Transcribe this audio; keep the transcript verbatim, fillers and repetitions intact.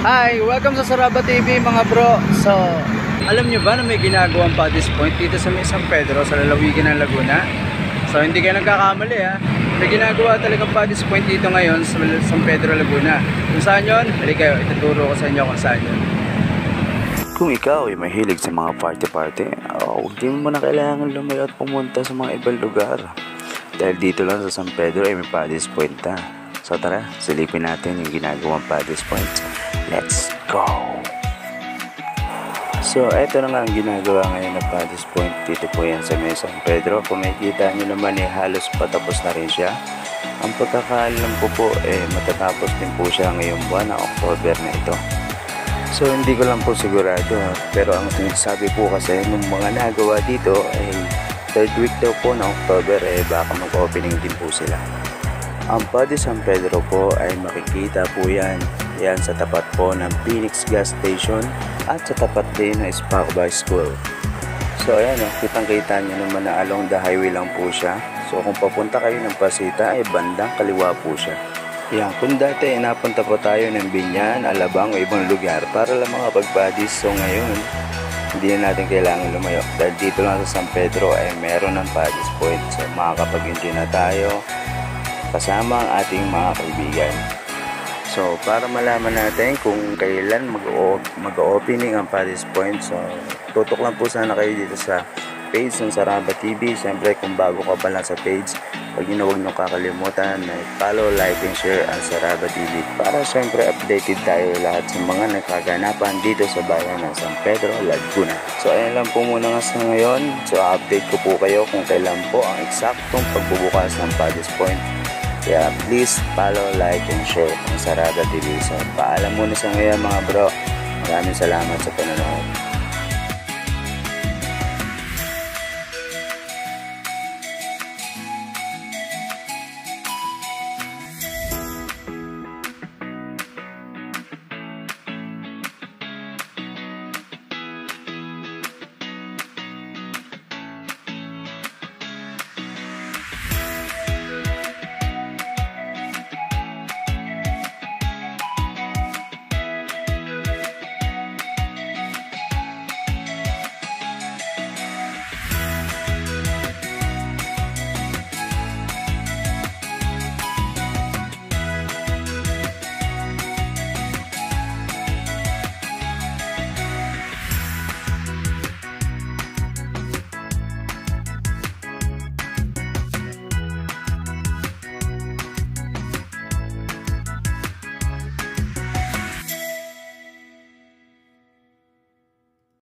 Hi! Welcome sa Saraba T V mga bro. So, alam nyo ba na may ginagawang Paddy's Point dito sa may San Pedro, sa lalawigan ng Laguna? So, hindi kayo nagkakamali ha. May ginagawa talagang Paddy's Point dito ngayon sa San Pedro, Laguna. Kung saan yun? Halika kayo, ituturo ko sa inyo kung saan yun. Kung ikaw ay mahilig sa mga party-party, oh, hindi mo na kailangan lumayo at pumunta sa mga ibang lugar. Dahil dito lang sa San Pedro ay may Paddy's Point na. So tara, silipin natin yung ginagawang Paddy's Point. Let's go! So, eto na nga ang ginagawa ngayon na Paddy's Point. Dito po yan sa may San Pedro. Kung makikita nyo naman eh, halos patapos na rin siya. Ang pagkakaalam ko po eh, matatapos din po siya ngayong buwan na October na ito. So, hindi ko lang po sigurado. Pero ang sinasabi po kasi nung mga nagawa dito ay third week daw po na October eh, baka mag-opening din po sila. Ang Paddy's San Pedro po ay makikita po yan, yan sa tapat po ng Phoenix Gas Station at sa tapat din ng Spacba School. So ayan o, kitang kita nyo naman na along the highway lang po siya. So kung papunta kayo ng Pasita ay bandang kaliwa po siya. Yan, kung dati napunta po tayo ng Binyan, Alabang o ibang lugar para lang mga pag-Paddy's. So ngayon, hindi na natin kailangan lumayo. Dahil dito lang sa San Pedro ay meron ng Paddy's Point. So makakapag-enjoy na tayo kasama ang ating mga kaibigan. So, para malaman natin kung kailan mag-opening ang Paddy's Point, so, tutok lang po sana kayo dito sa page ng Saraba T V. Siyempre, kung bago ka pa lang sa page, huwag nyo na huwag nyo kakalimutan na follow, like, and share ang Saraba T V para siyempre updated tayo lahat sa mga nakaganapan dito sa bayan ng San Pedro, Laguna. So, ayan lang po muna nga sa ngayon. So, update ko po kayo kung kailan po ang eksaktong pagbubukas ng Paddy's Point. Kaya please follow, like, and share ang Saraba T V. So, paalam muna sa ngayon mga bro. Maraming salamat sa panonood.